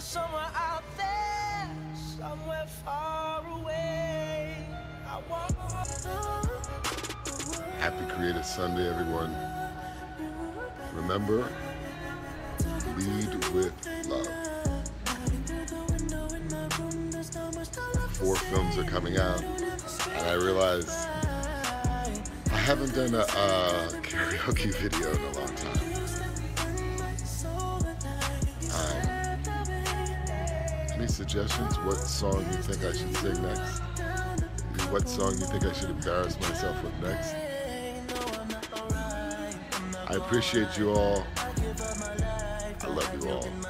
somewhere out there, somewhere far away. I want. Happy Creative Sunday, everyone. Remember, lead with love. 4 films are coming out, and I realize I haven't done a karaoke video in a long time. Any suggestions? What song you think I should sing next? What song you think I should embarrass myself with next? I appreciate you all. I love you all.